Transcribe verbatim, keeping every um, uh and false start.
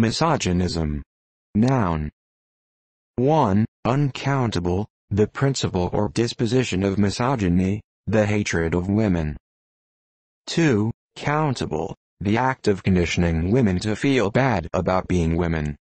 Misogynism. Noun. one. Uncountable, the principle or disposition of misogyny, the hatred of women. two. Countable, the act of conditioning women to feel bad about being women.